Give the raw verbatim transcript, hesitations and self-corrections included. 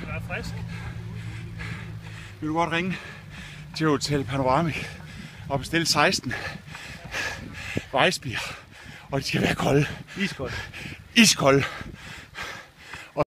Det er frisk. Vil du godt ringe til Hotel Panoramic og bestille seksten vejsbier, og de skal være kolde. Iskold. Iskolde.